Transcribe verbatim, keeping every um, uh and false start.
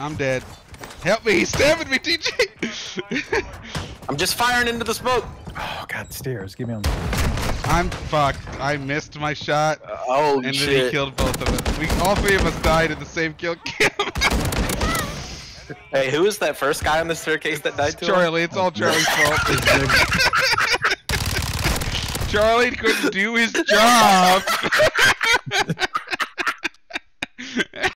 I'm dead. Help me! He's stabbing me, T J! I'm just firing into the smoke. Oh god, stairs. Give me on. I'm fucked. I missed my shot. Uh, oh and shit! then he killed both of us. We all three of us died in the same kill cam. Hey, who was that first guy on the staircase that died to Charlie, him? it's all Charlie's fault. Charlie couldn't do his job.